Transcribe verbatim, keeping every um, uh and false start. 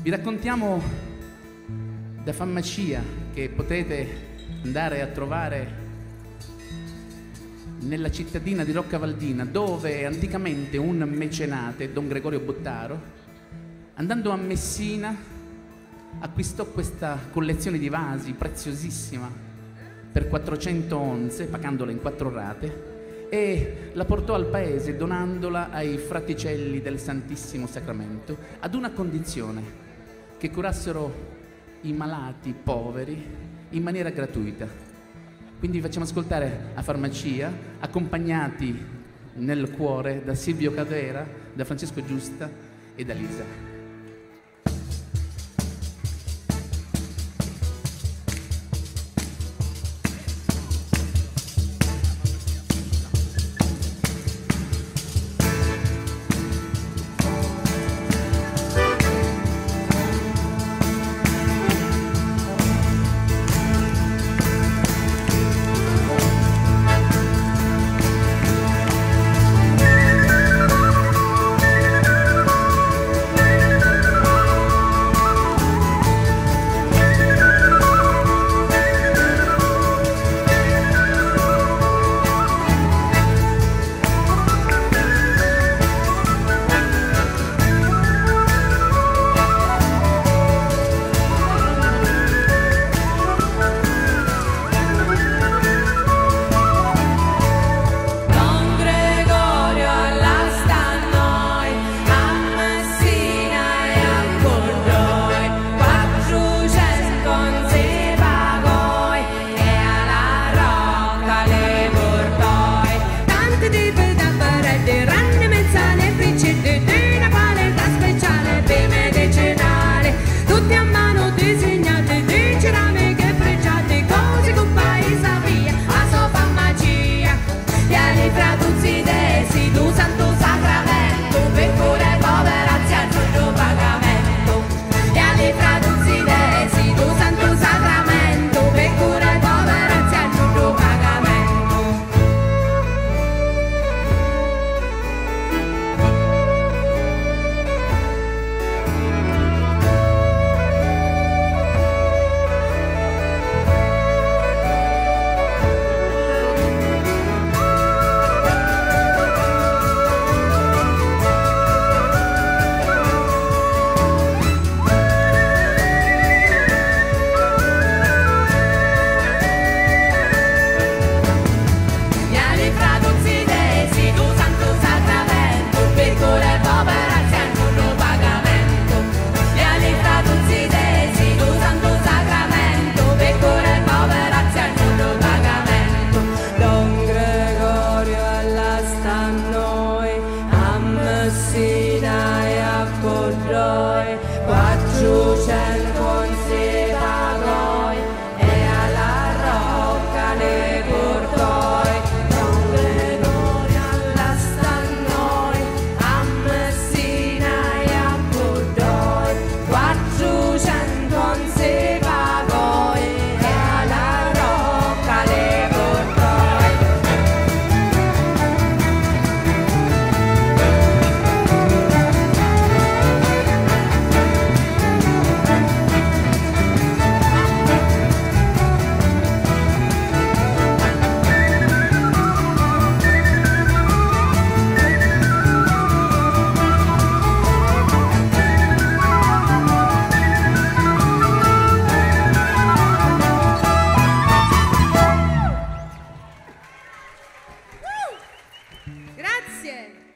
Vi raccontiamo da farmacia che potete andare a trovare nella cittadina di Roccavaldina, dove anticamente un mecenate, Don Gregorio Bottaro, andando a Messina, acquistò questa collezione di vasi preziosissima per quattrocento onze, pagandola in quattro rate, e la portò al paese donandola ai fraticelli del Santissimo Sacramento, ad una condizione: che curassero i malati poveri in maniera gratuita. Quindi vi facciamo ascoltare a farmacia, accompagnati nel cuore da Silvio Cadera, da Francesco Giusta e da Lisa. Grazie.